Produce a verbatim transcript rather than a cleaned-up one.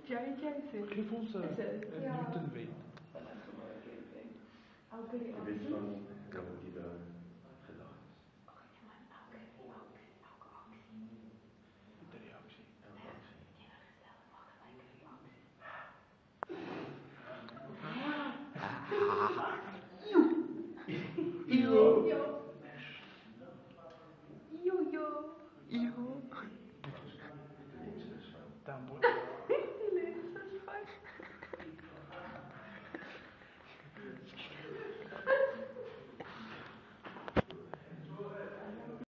Jerry Jensen. Griffels uh, uh, Ja. Newtonwet. Auge die Je Augen. weet van relatieve gedachten. De reactie. Eeuw.